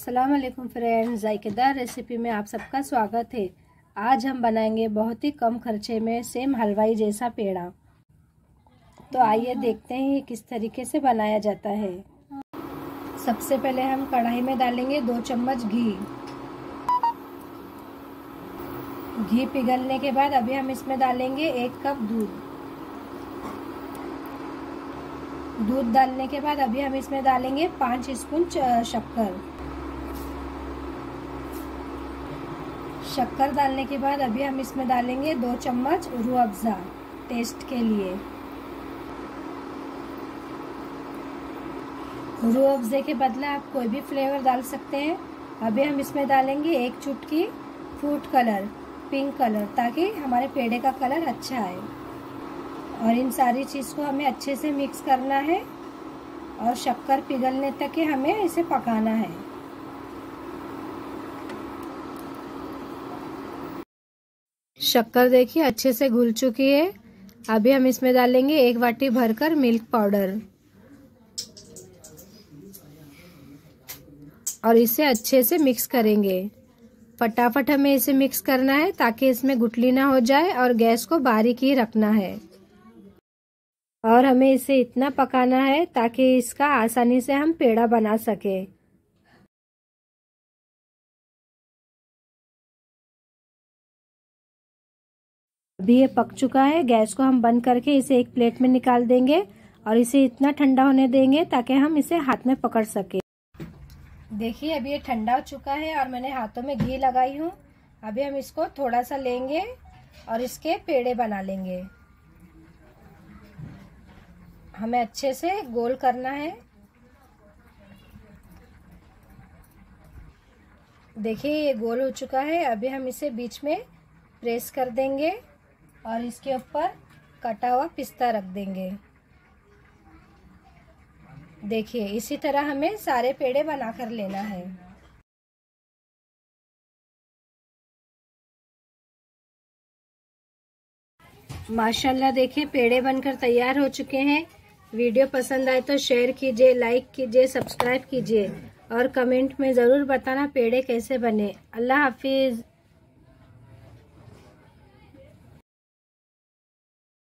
अस्सलाम वालेकुम friends, जायकेदार recipe में आप सबका स्वागत है। आज हम बनाएंगे बहुत ही कम खर्चे में सेम हलवाई जैसा पेड़ा। तो आइए देखते हैं ये किस तरीके से बनाया जाता है। सबसे पहले हम कढ़ाई में डालेंगे 2 चम्मच घी। घी पिघलने के बाद अभी हम इसमें डालेंगे 1 कप दूध। दूध डालने के बाद अभी हम इसमें डालेंगे 5 स्पून शक्कर। शक्कर डालने के बाद अभी हम इसमें डालेंगे 2 चम्मच रूह अफ़ज़ा टेस्ट के लिए। रूह अफ़ज़े के बदले आप कोई भी फ्लेवर डाल सकते हैं। अभी हम इसमें डालेंगे 1 चुटकी फूड कलर, पिंक कलर, ताकि हमारे पेड़े का कलर अच्छा आए। और इन सारी चीज़ को हमें अच्छे से मिक्स करना है और शक्कर पिघलने तक ही हमें इसे पकाना है। शक्कर देखिए अच्छे से घुल चुकी है। अभी हम इसमें डालेंगे 1 वाटी भरकर मिल्क पाउडर और इसे अच्छे से मिक्स करेंगे। फटाफट हमें इसे मिक्स करना है ताकि इसमें गुठली ना हो जाए, और गैस को बारीक ही रखना है। और हमें इसे इतना पकाना है ताकि इसका आसानी से हम पेड़ा बना सके। अभी ये पक चुका है। गैस को हम बंद करके इसे एक प्लेट में निकाल देंगे और इसे इतना ठंडा होने देंगे ताकि हम इसे हाथ में पकड़ सके। देखिए अभी ये ठंडा हो चुका है और मैंने हाथों में घी लगाई हूँ। अभी हम इसको थोड़ा सा लेंगे और इसके पेड़े बना लेंगे। हमें अच्छे से गोल करना है। देखिए ये गोल हो चुका है। अभी हम इसे बीच में प्रेस कर देंगे और इसके ऊपर कटा हुआ पिस्ता रख देंगे। देखिए इसी तरह हमें सारे पेड़े बनाकर लेना है। माशाल्लाह देखिए पेड़े बनकर तैयार हो चुके हैं। वीडियो पसंद आए तो शेयर कीजिए, लाइक कीजिए, सब्सक्राइब कीजिए और कमेंट में ज़रूर बताना पेड़े कैसे बने। अल्लाह हाफिज़।